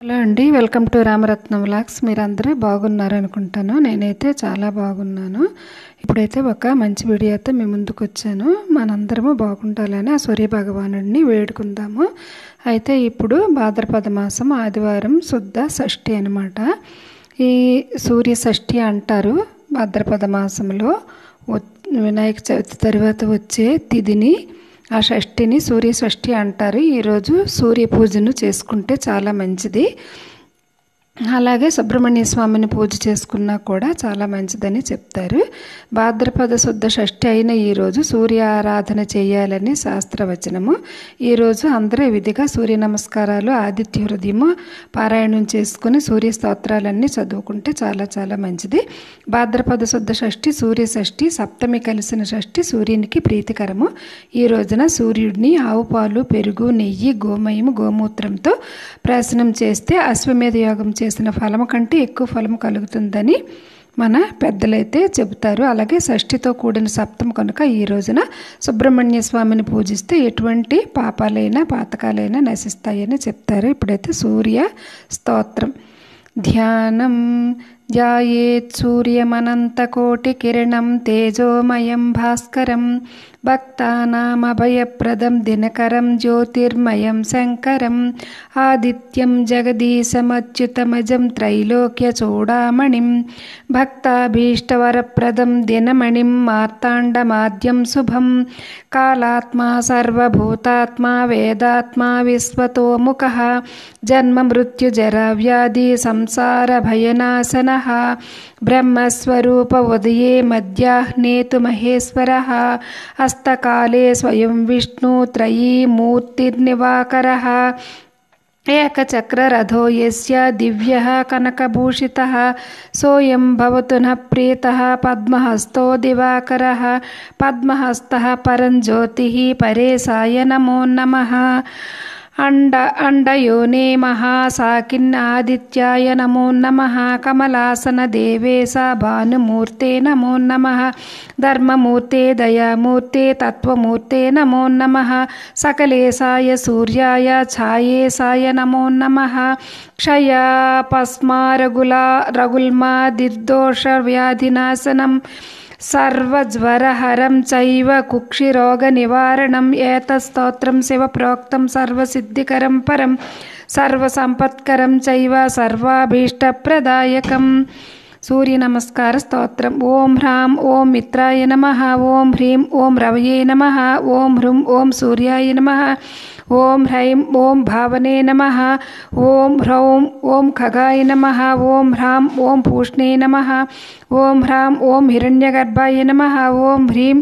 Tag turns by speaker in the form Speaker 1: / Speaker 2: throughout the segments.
Speaker 1: Hello అండి, welcome to Ramaratnam vlogs. మీరందరూ బాగున్నారు అనుకుంటాను. నేనైతే చాలా బాగున్నాను. ఇప్పుడైతే ఒక మంచి వీడియోతో మీ ముందుకు వచ్చాను. మనందరము బాగుండాలని ఆ సూర్య భగవానుడిని వేడుకుందాము. అయితే ఇప్పుడు భాద్రపద మాసం ఆదివారం శుద్ధ షష్ఠి అనమాట. ఈ సూర్య షష్ఠి అంటారు. భాద్రపద మాసంలో వినాయక చవితి తర్వాత వచ్చే తిథిని, ఆ షష్ఠిని సూర్య షష్ఠి అంటారు. ఈరోజు సూర్య పూజను చేసుకుంటే చాలా మంచిది. అలాగే సుబ్రహ్మణ్య స్వామిని పూజ చేసుకున్నా కూడా చాలా మంచిదని చెప్తారు. భాద్రపద శుద్ధ షష్ఠి అయిన ఈరోజు సూర్య ఆరాధన చేయాలని శాస్త్రవచనము. ఈరోజు అందరూ విధిగా సూర్య నమస్కారాలు, ఆదిత్య హృదయము పారాయణం చేసుకుని సూర్య స్తోత్రాలన్నీ చదువుకుంటే చాలా చాలా మంచిది. భాద్రపద శుద్ధ షష్ఠి సూర్య షష్ఠి, సప్తమి కలిసిన షష్ఠి సూర్యునికి ప్రీతికరము. ఈ రోజున సూర్యుడిని ఆవు పాలు, పెరుగు, నెయ్యి, గోమయము, గోమూత్రంతో ప్రాశనం చేస్తే అశ్వమేధ యోగం చేసిన ఫలము కంటే ఎక్కువ ఫలం కలుగుతుందని మన పెద్దలైతే చెబుతారు. అలాగే షష్ఠితో కూడిన సప్తం కనుక ఈ రోజున సుబ్రహ్మణ్య స్వామిని పూజిస్తే ఎటువంటి పాపాలైనా పాతకాలైనా నశిస్తాయని చెప్తారు. ఇప్పుడైతే సూర్య స్తోత్రం. ధ్యానం ధ్యాయేత్ సూర్యమనంతకోటి కిరణం తేజోమయం భాస్కరం భక్తానామభయప్రదం దినకరం జ్యోతిర్మయం శంకరం ఆదిత్యం జగదీశమచ్యుతమజం త్రైలోక్య చూడామణిం భక్తాభీష్టవరప్రదం దినమణిం మార్తాండమాద్యం శుభం కాలాత్మా సర్వభూతాత్మా వేదాత్మా విశ్వతోముఖః జన్మ మృత్యు జరా వ్యాధి సంసార భయనాశనః బ్రహ్మస్వరూప ఉదయే మధ్యాహ్నేతు మహేశ్వరః హస్తకాలే స్వయం విష్ణు త్రయీ మూర్తిర్నివాకరః ఏకచక్రరథో యస్య దివ్యః కనకభూషితః సోయం భవతు నః ప్రీతః పద్మహస్తో దివాకరః పద్మహస్తః పరంజ్యోతిః పరేశాయ నమో నమః అండయోనే మహాసాకిన్నాదిత్యాయ నమో నమః కమలాసన దేవేశ భానుమూర్తే నమో నమః ధర్మమూర్తే దయామూర్తే తత్వమూర్తే నమో నమః సకలేశాయ సూర్యాయ ఛాయేశాయ నమో నమః క్షయ పస్మారగుల్మా నిర్దోష వ్యాధినాశనం సర్వజ్వరహరం చైవ కుక్షిరోగ నివారణం ఏతస్తోత్రం శివ ప్రోక్తం సర్వసిద్ధికరం పరం సర్వసంపత్కరం చైవ సర్వాభీష్టప్రదాయకం. సూర్య నమస్కార స్తోత్రం. ఓం హ్రాం ఓం మిత్రాయ నమః ఓం హ్రీం ఓం రవయే నమః ఓం హృం ఓం సూర్యాయ నమః ఓం హ్రైం ఓం భావనే నమః ఓం హ్రౌం ఓం ఖగాయ నమః ఓం హ్రాం ఓం పూష్ణే నమః ఓం హ్రాం ఓం హిరణ్యగర్భాయ నమః ఓం హ్రీం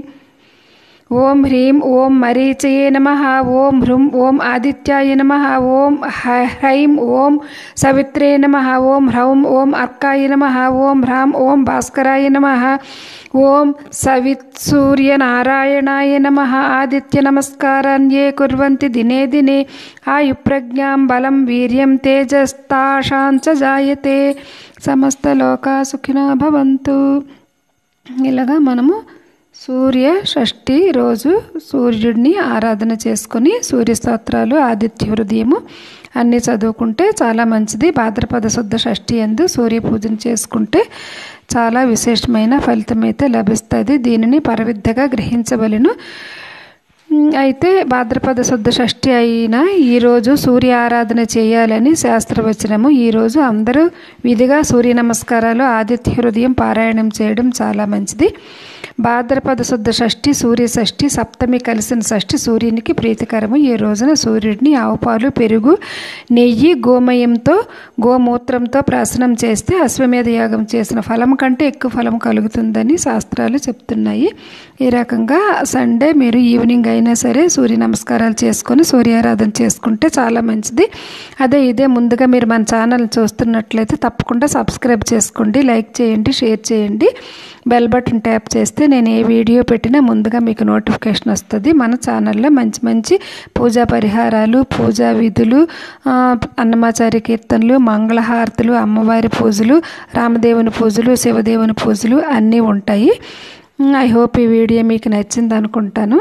Speaker 1: ఓం మరీచయే నమః ఓం హృం ఓం ఆదిత్యాయ నమః ఓం హ్రైం ఓం సవిత్రే నమః ఓం హ్రౌం ఓం అర్కాయ నమః ఓం హ్రాం ఓం భాస్కరాయ నమః ఓం సవిత్సూర్యనారాయణాయ నమః ఆదిత్య నమస్కారాన్యే కుర్వంతి దినే దినే ఆయుప్రజ్ఞాం బలం వీర్యం తేజస్తాశాంచ జాయతే సమస్తలోకా సుఖినో భవంతు. ఇలాగా మనము సూర్య షష్ఠి రోజు సూర్యుడిని ఆరాధన చేసుకొని సూర్య స్తోత్రాలు, ఆదిత్య హృదయము అన్నీ చదువుకుంటే చాలా మంచిది. భాద్రపద శుద్ధ షష్ఠి యందు సూర్య పూజను చేసుకుంటే చాలా విశేషమైన ఫలితం అయితే లభిస్తుంది. దీనిని పరవిద్యగా గ్రహించవలెను. అయితే భాద్రపద శుద్ధ షష్ఠి అయినా ఈరోజు సూర్య ఆరాధన చేయాలని శాస్త్రవచనము. ఈరోజు అందరూ విధిగా సూర్య నమస్కారాలు, ఆదిత్య హృదయం పారాయణం చేయడం చాలా మంచిది. భాద్రపద శుద్ధ షష్ఠి సూర్య షష్ఠి, సప్తమి కలిసిన షష్ఠి సూర్యునికి ప్రీతికరము. ఈ రోజున సూర్యుడిని ఆవు పాలు, పెరుగు, నెయ్యి, గోమయంతో గోమూత్రంతో ప్రాశనం చేస్తే అశ్వమేధ యాగం చేసిన ఫలం కంటే ఎక్కువ ఫలం కలుగుతుందని శాస్త్రాలు చెప్తున్నాయి. ఈ రకంగా సండే మీరు ఈవినింగ్ అయినా సరే సూర్య నమస్కారాలు చేసుకొని సూర్యారాధన చేసుకుంటే చాలా మంచిది. ఇదే ముందుగా మీరు మన ఛానల్ చూస్తున్నట్లయితే తప్పకుండా సబ్స్క్రైబ్ చేసుకోండి, లైక్ చేయండి, షేర్ చేయండి. బెల్ బటన్ ట్యాప్ చేస్తే నేను ఏ వీడియో పెట్టినా ముందుగా మీకు నోటిఫికేషన్ వస్తుంది. మన ఛానల్లో మంచి మంచి పూజా పరిహారాలు, పూజా విధులు, అన్నమాచార్య కీర్తనలు, మంగళహారతులు, అమ్మవారి పూజలు, రామదేవుని పూజలు, శివదేవుని పూజలు అన్నీ ఉంటాయి. ఐ హోప్ ఈ వీడియో మీకు నచ్చింది అనుకుంటాను.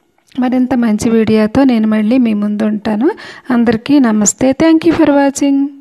Speaker 1: మరింత మంచి వీడియోతో నేను మళ్ళీ మీ ముందు ఉంటాను. అందరికీ నమస్తే. Thank you for watching.